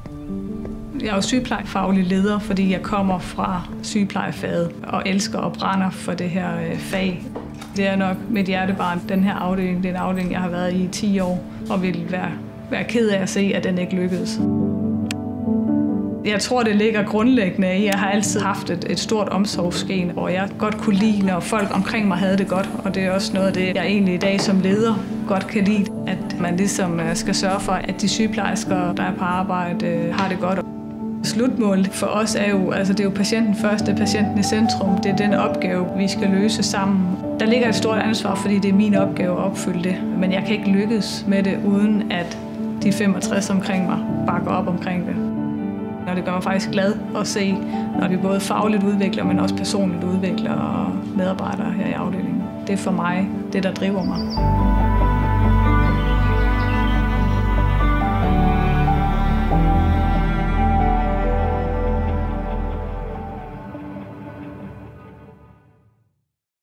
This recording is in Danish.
Jeg er jo sygeplejefaglig leder, fordi jeg kommer fra sygeplejefaget og elsker og brænder for det her fag. Det er nok mit hjertebarn. Den her afdeling, det er en afdeling, jeg har været i 10 år, og vil være ked af at se, at den ikke lykkedes. Jeg tror, det ligger grundlæggende i, at jeg har altid haft et stort omsorgsgen, hvor jeg godt kunne lide, når folk omkring mig havde det godt. Og det er også noget af det, jeg egentlig i dag som leder godt kan lide, at man ligesom skal sørge for, at de sygeplejersker, der er på arbejde, har det godt. Slutmålet for os er jo, det er jo patienten først, det er patienten i centrum. Det er den opgave, vi skal løse sammen. Der ligger et stort ansvar, fordi det er min opgave at opfylde det. Men jeg kan ikke lykkes med det, uden at de 65 omkring mig bakker op omkring det. Og det gør mig faktisk glad at se, når vi både fagligt udvikler, men også personligt udvikler medarbejdere her i afdelingen. Det er for mig det, der driver mig.